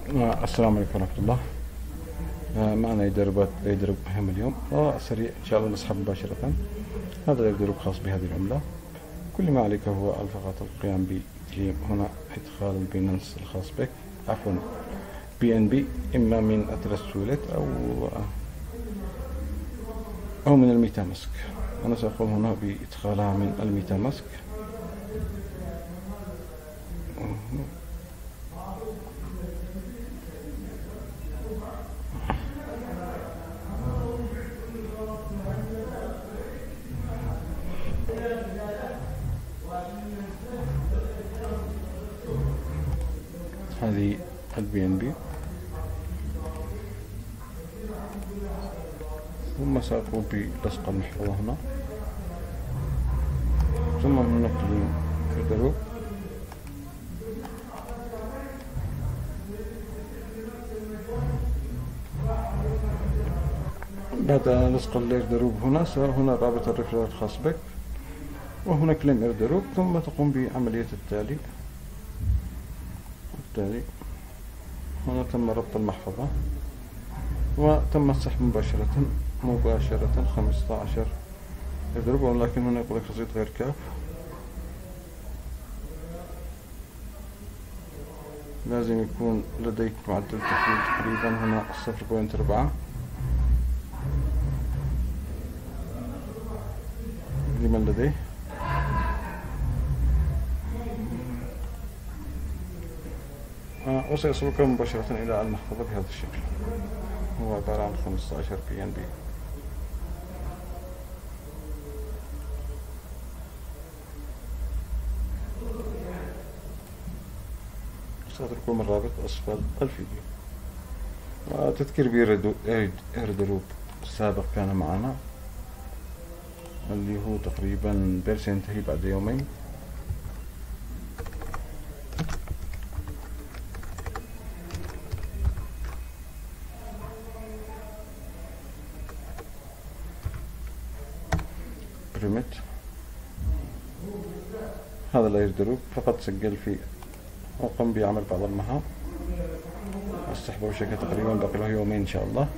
السلام عليكم ورحمة الله. معنا يدرب مهم اليوم وسريع إن شاء الله نسحب مباشرة. هذا يدرب خاص بهذه العملة. كل ما عليك هو فقط القيام بتجريب هنا إدخال البينانس الخاص بك، عفوا BNB، إما من أتلس وولت أو من الميتا ماسك. أنا سأقوم هنا بإدخالها من الميتا ماسك. هذه BNB، ثم سأقوم بلصق المحفظة هنا، ثم من نقل الدروب. بعد لصق الإيردروب هنا رابط الرفرار الخاص بك، وهنا كليم إيردروب، ثم تقوم بعملية التالي. هنا تم ربط المحفظة وتم السحب مباشرة 15 إيردروب، ولكن هنا يقول لك رصيد غير كاف. لازم يكون لديك معدل تحويل تقريبا هنا 0.4 لمن لديه. وسيصلك مباشرة إلى المحفظة بهذا الشكل. هو عبارة عن 15 BNB. سأترككم الرابط أسفل الفيديو. وتذكير بإيردروب السابق كان معنا، اللي هو تقريبا سينتهي بعد يومين. بريمت هذا الإيردروب فقط سجل فيه وقم بعمل بعض المهام. السحب بشكل تقريبا باقي له يومين إن شاء الله.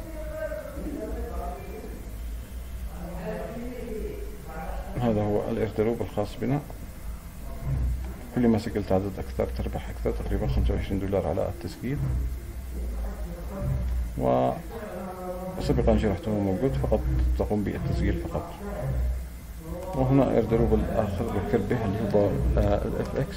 هذا هو الإيردروب الخاص بنا. كل ما سجلت عدد أكثر تربح أكثر، تقريبا $25 على التسجيل. وسبقا شرحته موجود، فقط تقوم بالتسجيل فقط. وهنا إيردروب الآخر ذكر به اللي هو FX.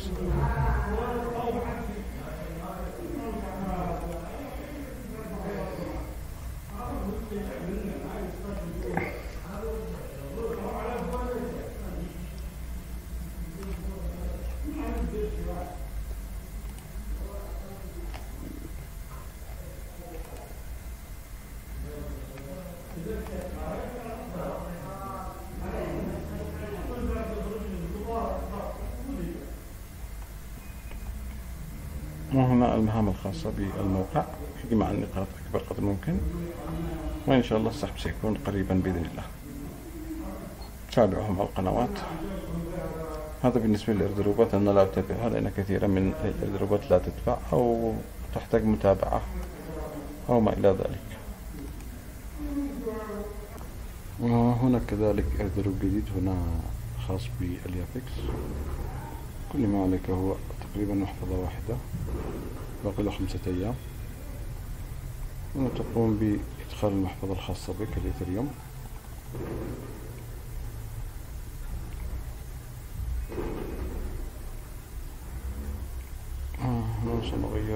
وهنا المهام الخاصة بالموقع، اجمع النقاط أكبر قدر ممكن، وإن شاء الله السحب سيكون قريبا بإذن الله. تابعهم على القنوات. هذا بالنسبة للإيردروبات أنا لا أتابعها، لأن كثيرا من الإيردروبات لا تدفع أو تحتاج متابعة أو ما إلى ذلك. وهنا كذلك إيردروب جديد هنا خاص باليافكس. كل ما عليك هو تقريبا محفظة واحدة، باقي له 5 أيام، وتقوم بإدخال المحفظة الخاصة بك الإيثريوم. سنغير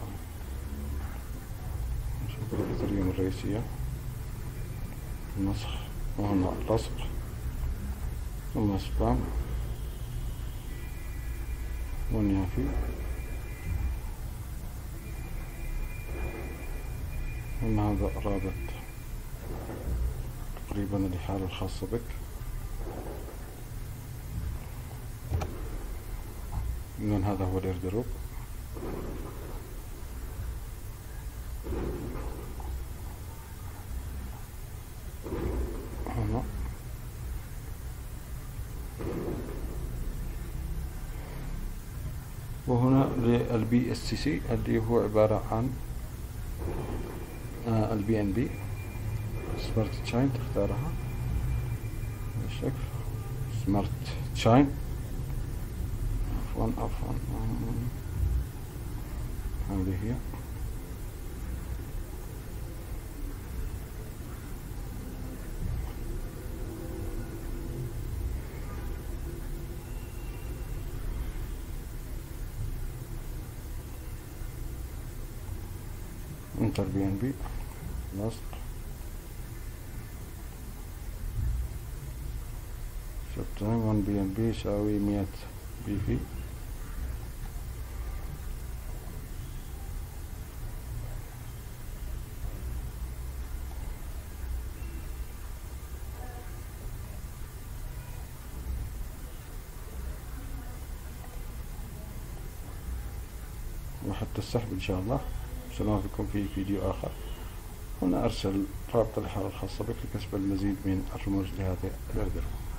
الإيثريوم الرئيسية، نسخ، وهنا لصق، ثم سبام ونيافي. هنا هذا رابط تقريبا الحالة الخاصة بك. إذن هذا هو الإيردروب. هنا وهنا للبي اس سي اللي هو عبارة عن البي ان بي سمارت تشاين، تختارها بالشكل سمارت تشاين. عفوا هذه هي. انتر بي ان بي خلاص. شفت 1 بي ان بي يساوي 100 بي في. وحتى السحب إن شاء الله. سنوافقكم بكم في فيديو آخر. هنا أرسل رابط الحالة الخاصة بك لكسب المزيد من الرموز لهذه الأردرة.